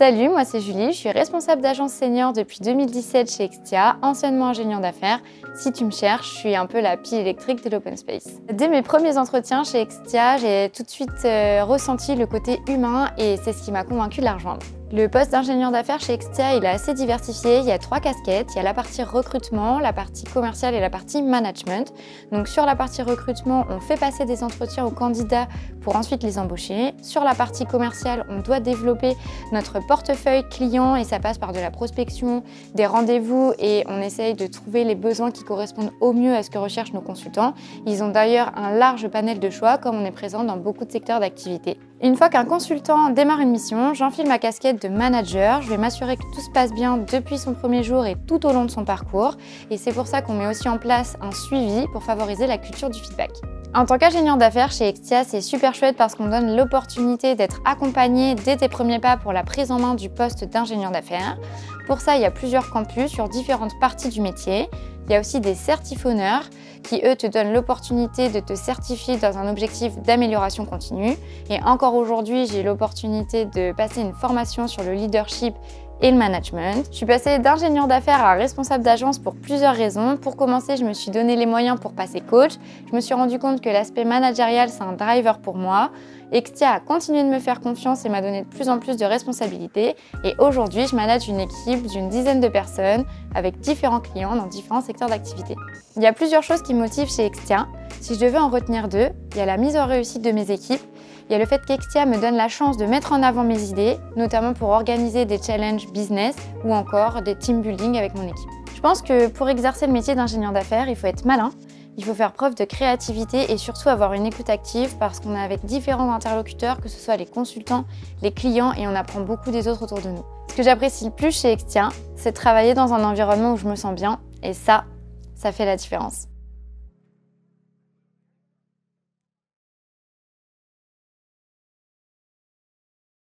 Salut, moi c'est Julie, je suis responsable d'agence senior depuis 2017 chez Extia, anciennement ingénieure d'affaires. Si tu me cherches, je suis un peu la pile électrique de l'open space. Dès mes premiers entretiens chez Extia, j'ai tout de suite ressenti le côté humain et c'est ce qui m'a convaincu de la rejoindre. Le poste d'ingénieur d'affaires chez Extia, il est assez diversifié. Il y a 3 casquettes. Il y a la partie recrutement, la partie commerciale et la partie management. Donc sur la partie recrutement, on fait passer des entretiens aux candidats pour ensuite les embaucher. Sur la partie commerciale, on doit développer notre portefeuille client et ça passe par de la prospection, des rendez-vous et on essaye de trouver les besoins qui correspondent au mieux à ce que recherchent nos consultants. Ils ont d'ailleurs un large panel de choix comme on est présent dans beaucoup de secteurs d'activité. Une fois qu'un consultant démarre une mission, j'enfile ma casquette de manager. Je vais m'assurer que tout se passe bien depuis son premier jour et tout au long de son parcours. Et c'est pour ça qu'on met aussi en place un suivi pour favoriser la culture du feedback. En tant qu'ingénieur d'affaires chez Extia, c'est super chouette parce qu'on donne l'opportunité d'être accompagné dès tes premiers pas pour la prise en main du poste d'ingénieur d'affaires. Pour ça, il y a plusieurs campus sur différentes parties du métier. Il y a aussi des certifionneurs qui, eux, te donnent l'opportunité de te certifier dans un objectif d'amélioration continue. Et encore aujourd'hui, j'ai l'opportunité de passer une formation sur le leadership et le management. Je suis passée d'ingénieur d'affaires à responsable d'agence pour plusieurs raisons. Pour commencer, je me suis donné les moyens pour passer coach. Je me suis rendu compte que l'aspect managérial, c'est un driver pour moi. Extia a continué de me faire confiance et m'a donné de plus en plus de responsabilités. Et aujourd'hui, je manage une équipe d'une dizaine de personnes avec différents clients dans différents secteurs d'activité. Il y a plusieurs choses qui me motivent chez Extia. Si je devais en retenir 2, il y a la mise en réussite de mes équipes. Il y a le fait qu'Extia me donne la chance de mettre en avant mes idées, notamment pour organiser des challenges business ou encore des team building avec mon équipe. Je pense que pour exercer le métier d'ingénieur d'affaires, il faut être malin, il faut faire preuve de créativité et surtout avoir une écoute active parce qu'on est avec différents interlocuteurs, que ce soit les consultants, les clients et on apprend beaucoup des autres autour de nous. Ce que j'apprécie le plus chez Extia, c'est de travailler dans un environnement où je me sens bien et ça fait la différence.